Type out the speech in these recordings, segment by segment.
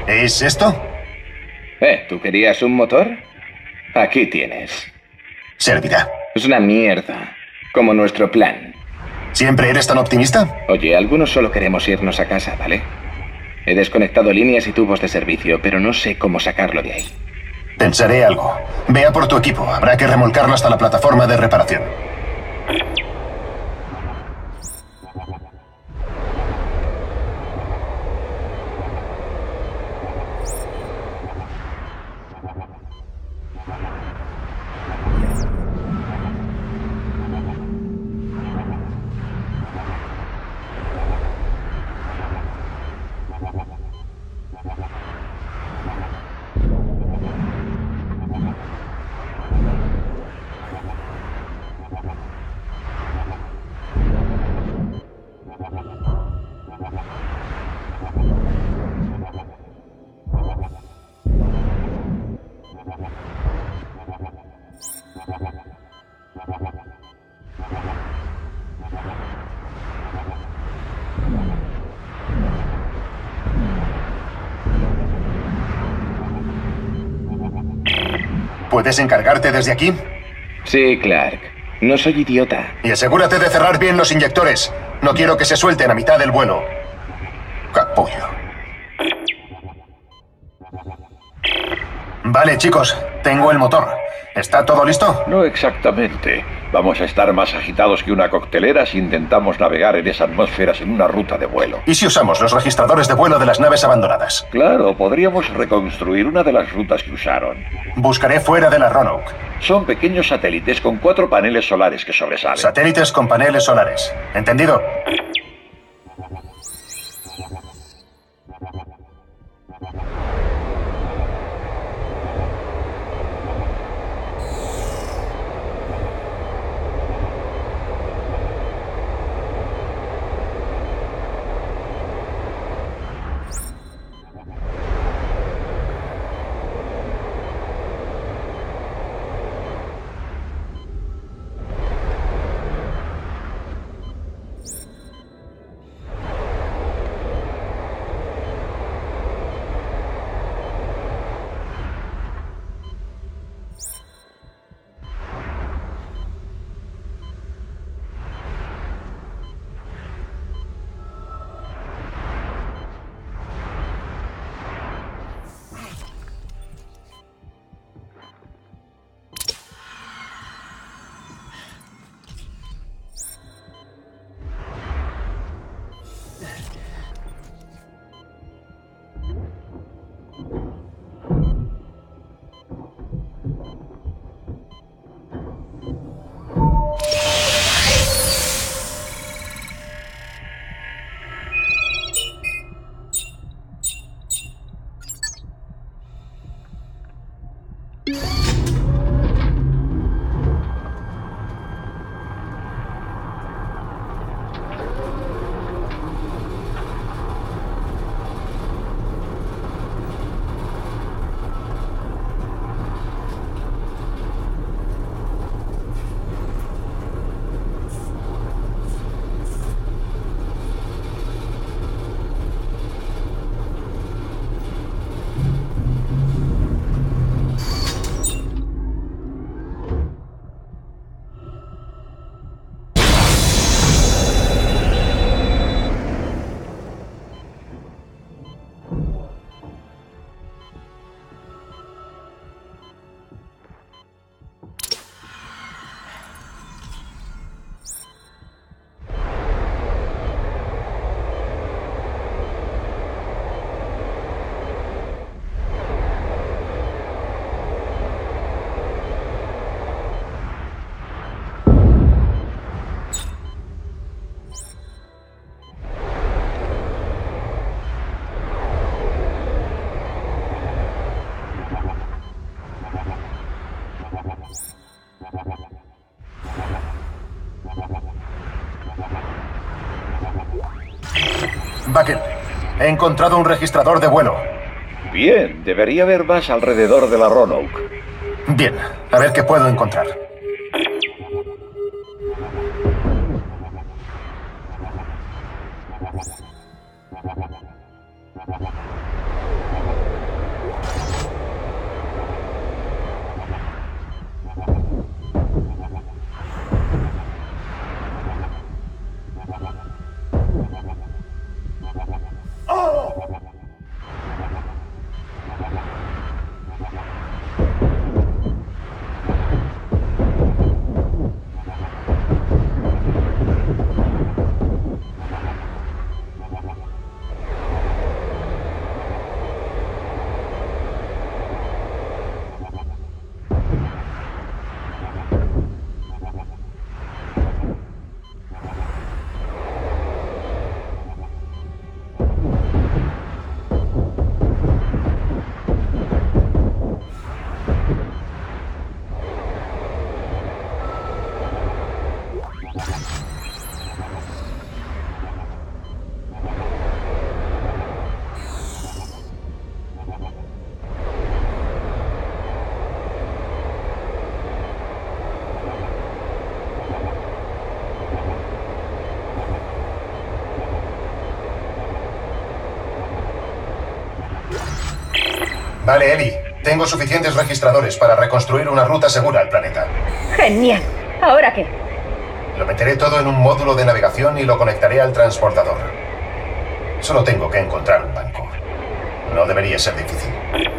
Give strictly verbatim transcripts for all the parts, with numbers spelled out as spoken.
¿Es esto? Eh, ¿tú querías un motor? Aquí tienes. Servirá. Es una mierda, como nuestro plan. ¿Siempre eres tan optimista? Oye, algunos solo queremos irnos a casa, ¿vale? He desconectado líneas y tubos de servicio, pero no sé cómo sacarlo de ahí. Pensaré algo. Vea por tu equipo. Habrá que remolcarlo hasta la plataforma de reparación. ¿Puedes encargarte desde aquí? Sí, Clark. No soy idiota. Y asegúrate de cerrar bien los inyectores. No quiero que se suelten a mitad del vuelo. Capullo. Vale, chicos. Tengo el motor. ¿Está todo listo? No exactamente. Vamos a estar más agitados que una coctelera si intentamos navegar en esa atmósfera sin una ruta de vuelo. ¿Y si usamos los registradores de vuelo de las naves abandonadas? Claro, podríamos reconstruir una de las rutas que usaron. Buscaré fuera de la Roanoke. Son pequeños satélites con cuatro paneles solares que sobresalen. Satélites con paneles solares. ¿Entendido? Buckle, he encontrado un registrador de vuelo. Bien, debería haber más alrededor de la Roanoke. Bien, a ver qué puedo encontrar. Vale, Ellie. Tengo suficientes registradores para reconstruir una ruta segura al planeta. ¡Genial! ¿Ahora qué? Lo meteré todo en un módulo de navegación y lo conectaré al transportador. Solo tengo que encontrar un banco. No debería ser difícil.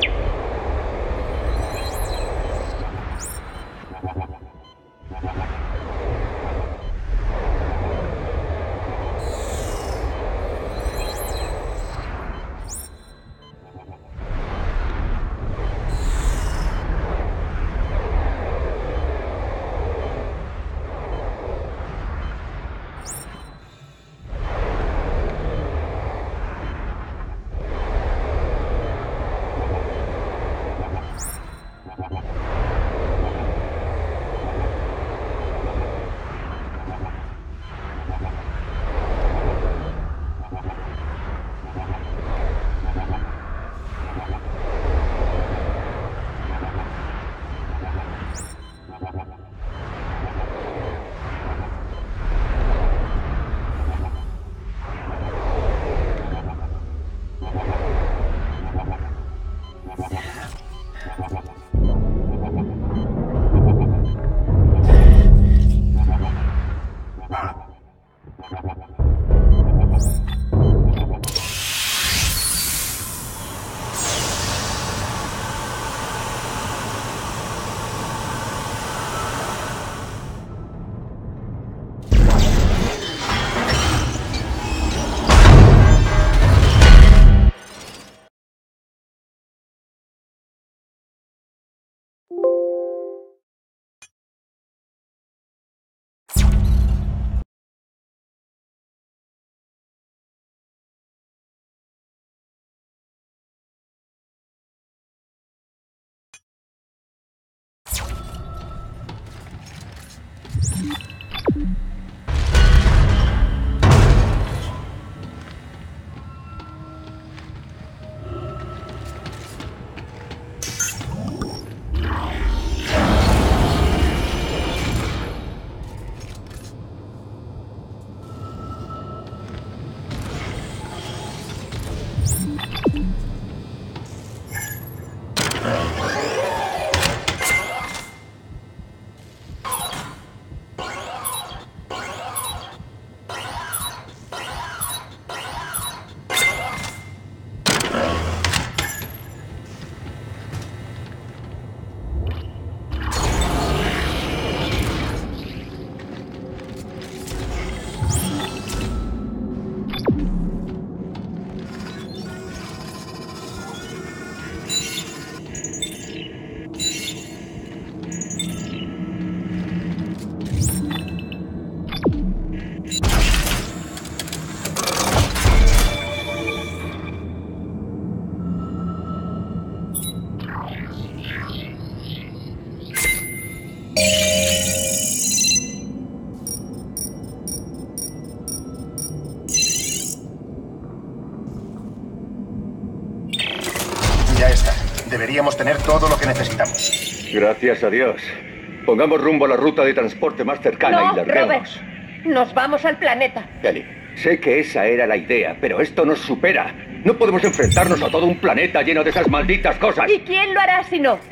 Ya está. Deberíamos tener todo lo que necesitamos. Gracias a Dios. Pongamos rumbo a la ruta de transporte más cercana No, y larguemos. Robert. Nos vamos al planeta. Ellie, sé que esa era la idea, pero esto nos supera. No podemos enfrentarnos a todo un planeta lleno de esas malditas cosas. ¿Y quién lo hará si no?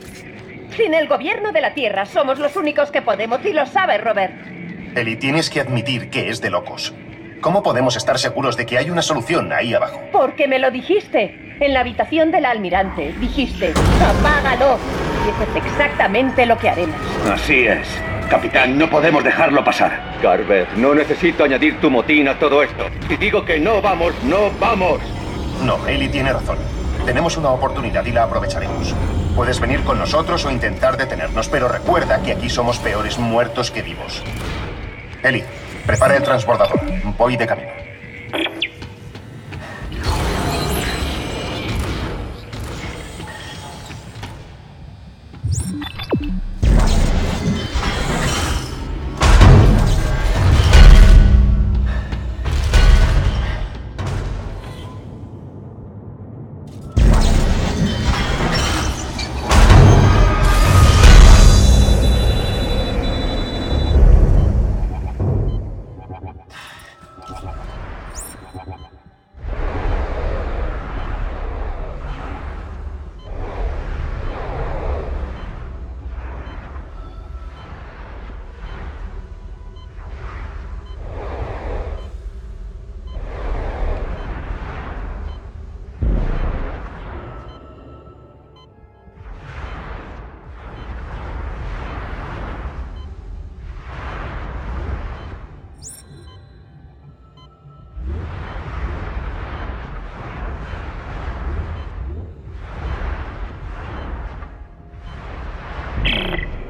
Sin el gobierno de la Tierra somos los únicos que podemos, y lo sabes, Robert. Ellie, tienes que admitir que es de locos. ¿Cómo podemos estar seguros de que hay una solución ahí abajo? Porque me lo dijiste. En la habitación del almirante dijiste, apágalo. Y eso es exactamente lo que haremos. Así es. Capitán, no podemos dejarlo pasar. Carver, no necesito añadir tu motín a todo esto. Si digo que no vamos, no vamos. No, Ellie tiene razón. Tenemos una oportunidad y la aprovecharemos. Puedes venir con nosotros o intentar detenernos, pero recuerda que aquí somos peores muertos que vivos. Ellie, prepara el transbordador. Voy de camino.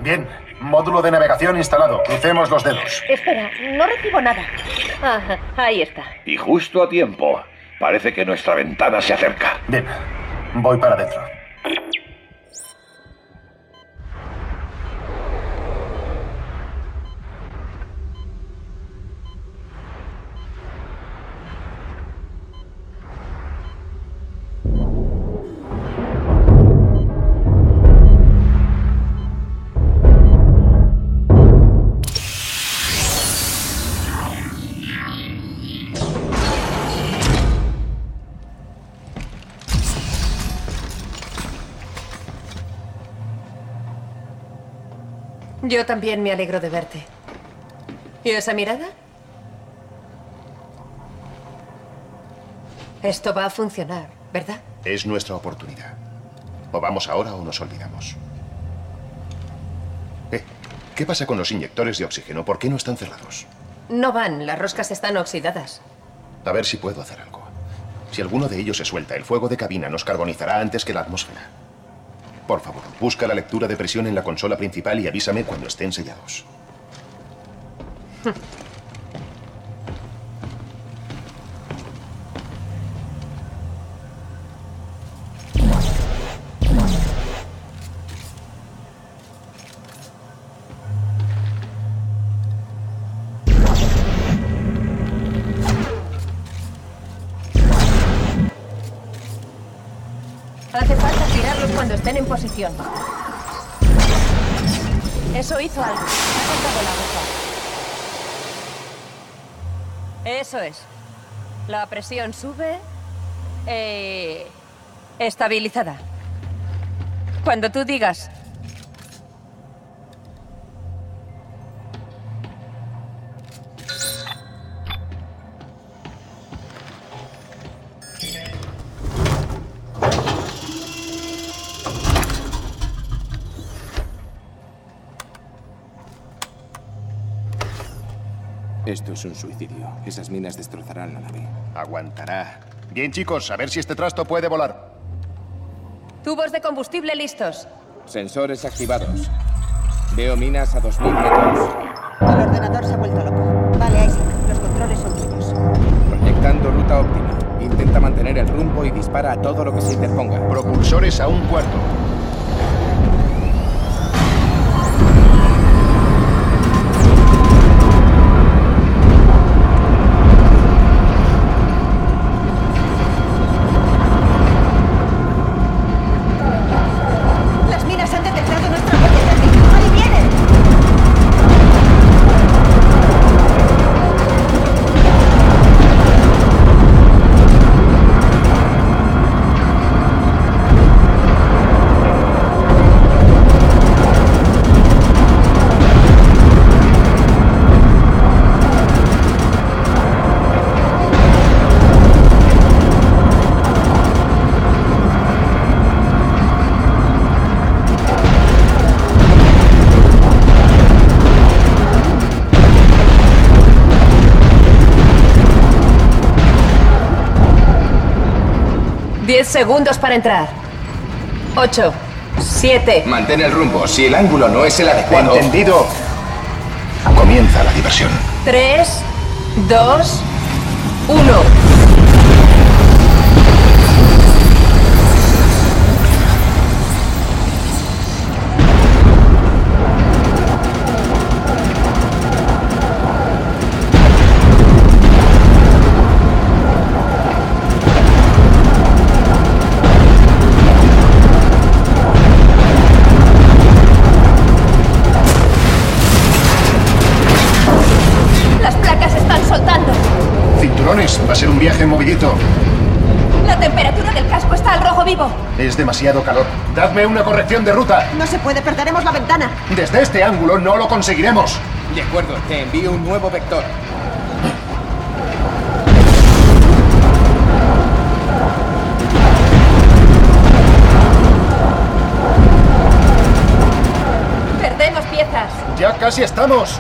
Bien, módulo de navegación instalado. Crucemos los dedos. Espera, no recibo nada. Ajá, ahí está. Y justo a tiempo. Parece que nuestra ventana se acerca. Bien, voy para adentro. Yo también me alegro de verte. ¿Y esa mirada? Esto va a funcionar, ¿verdad? Es nuestra oportunidad. O vamos ahora o nos olvidamos. Eh, ¿qué pasa con los inyectores de oxígeno? ¿Por qué no están cerrados? No van, las roscas están oxidadas. A ver si puedo hacer algo. Si alguno de ellos se suelta, el fuego de cabina nos carbonizará antes que la atmósfera. Por favor, busca la lectura de presión en la consola principal y avísame cuando estén sellados. Hace falta girarlos cuando estén en posición. Eso hizo algo. Ha cortado la ropa. Eso es. La presión sube. Eh, estabilizada. Cuando tú digas. Esto es un suicidio. Esas minas destrozarán la nave. Aguantará. Bien, chicos, a ver si este trasto puede volar. Tubos de combustible listos. Sensores activados. Veo minas a dos mil metros. El ordenador se ha vuelto loco. Vale, Isaac, los controles son tuyos. Proyectando ruta óptima. Intenta mantener el rumbo y dispara a todo lo que se interponga. Propulsores a un cuarto. Las minas han detectado nuestra huella térmica. ¡Ahí vienen! Diez segundos para entrar. Ocho. Siete. Mantén el rumbo. Si el ángulo no es el adecuado... Entendido. Comienza la diversión. Tres. Dos. Uno. Las placas están soltando. Cinturones, va a ser un viaje movidito. La temperatura del casco está al rojo vivo. Es demasiado calor. Dadme una corrección de ruta. No se puede, perderemos la ventana. Desde este ángulo no lo conseguiremos. De acuerdo, te envío un nuevo vector. Perdemos piezas. Ya casi estamos.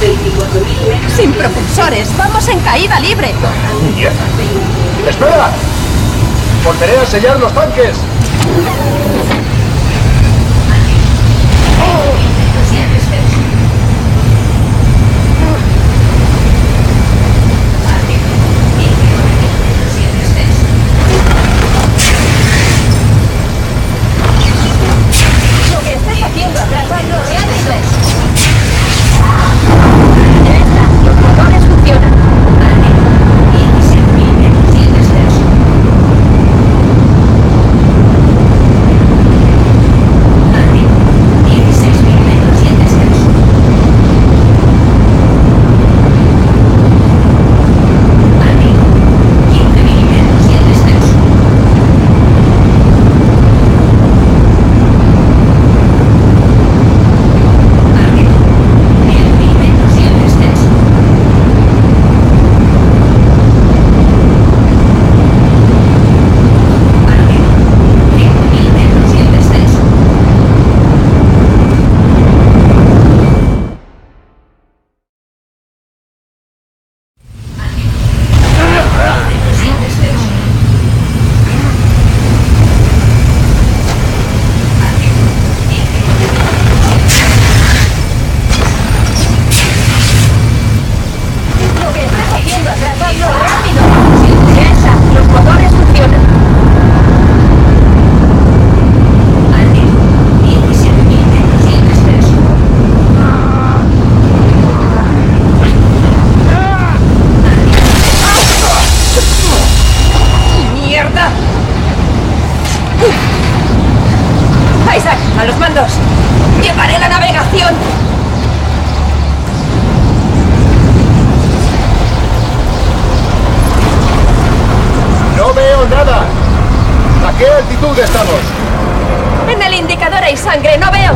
Sin propulsores, vamos en caída libre. Mierda. ¡Espera! ¡Volveré a sellar los tanques! Lo que estés haciendo atrás, rápido. Los motores funcionan. Isaac, a los mandos. Llevaré la navegación. ¡No veo nada! ¿A qué altitud estamos? En el indicador hay sangre, no veo.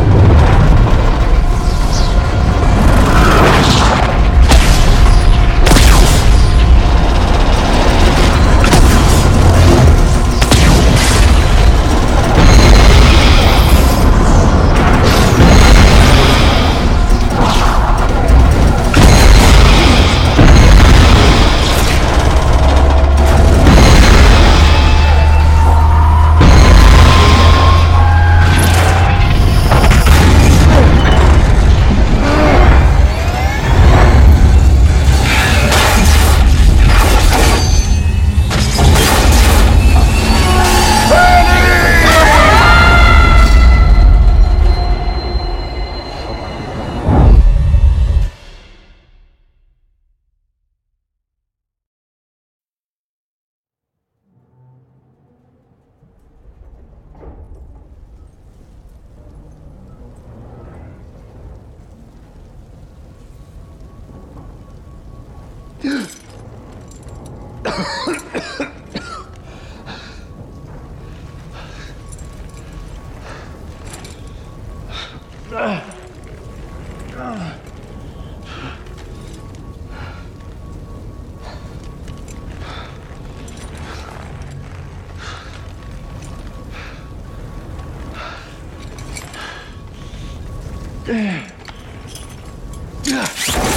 Yeah.